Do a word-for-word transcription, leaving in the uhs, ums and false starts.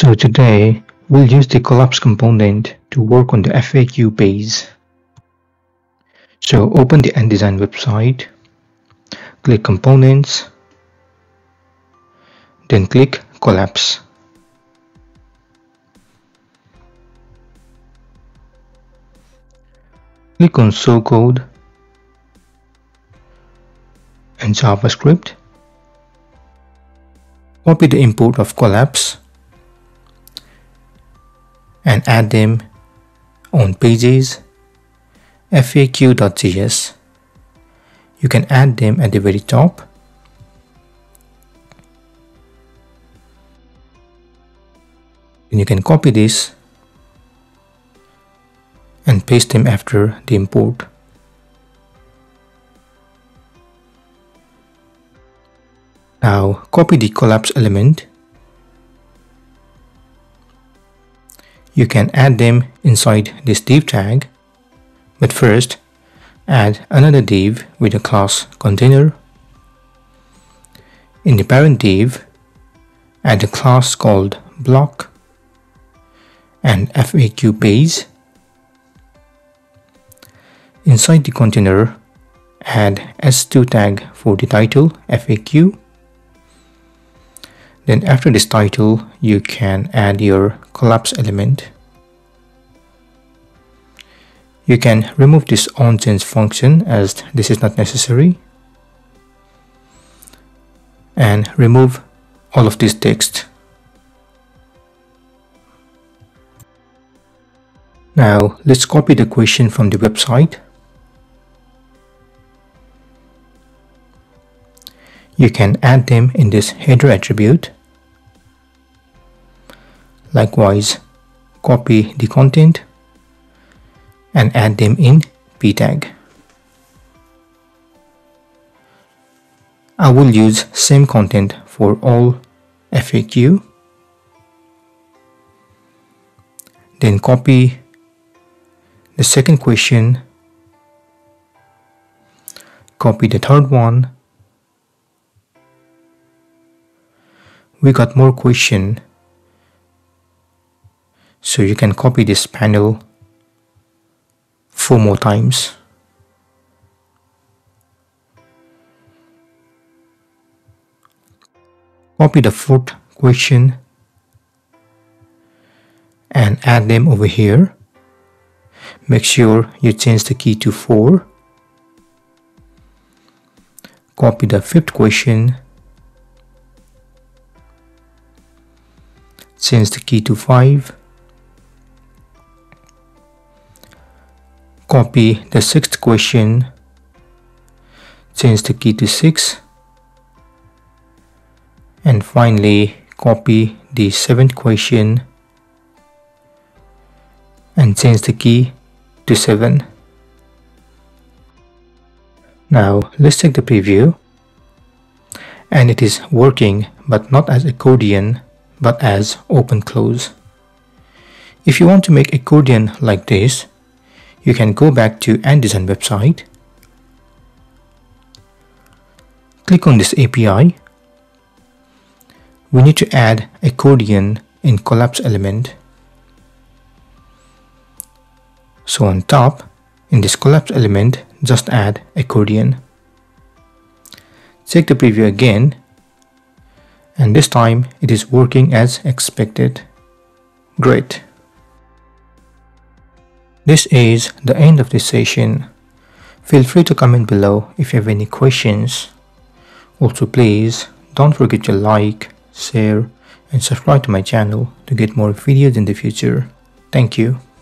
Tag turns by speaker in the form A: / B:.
A: So today we'll use the collapse component to work on the F A Q page. So open the InDesign website, click Components, then click Collapse. Click on Show Code and JavaScript. Copy the import of Collapse and add them on pages F A Q dot J S. You can add them at the very top. And you can copy this and paste them after the import. Now copy the collapse element. You can add them inside this div tag, but first add another div with a class container. In the parent div, add a class called block and F A Q page. Inside the container, add S two tag for the title F A Q. Then after this title, you can add your collapse element. You can remove this onChange function as this is not necessary. And remove all of this text. Now let's copy the question from the website. You can add them in this header attribute. Likewise, copy the content and add them in p tag. I will use same content for all F A Q. Then copy the second question, copy the third one. We got more question, so you can copy this panel four more times. Copy the fourth question and add them over here. Make sure you change the key to four. Copy the fifth question. Change the key to five. Copy the sixth question. Change the key to six. And finally, copy the seventh question and change the key to seven. Now let's check the preview. And it is working, but not as accordion, but as open close. If you want to make accordion like this, you can go back to InDesign website. Click on this A P I. We need to add accordion in collapse element. So on top, in this collapse element, just add accordion. Check the preview again, and this time it is working as expected. Great. This is the end of this session. Feel free to comment below if you have any questions. Also please don't forget to like, share and subscribe to my channel to get more videos in the future. Thank you.